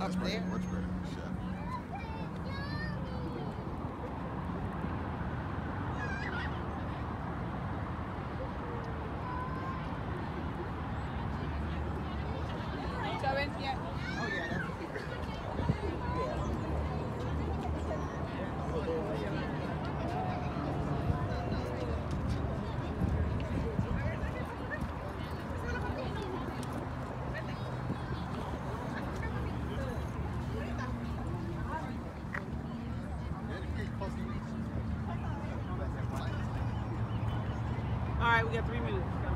Much better. Much better. Chef. Oh yeah, that's a secret. All right, we got 3 minutes.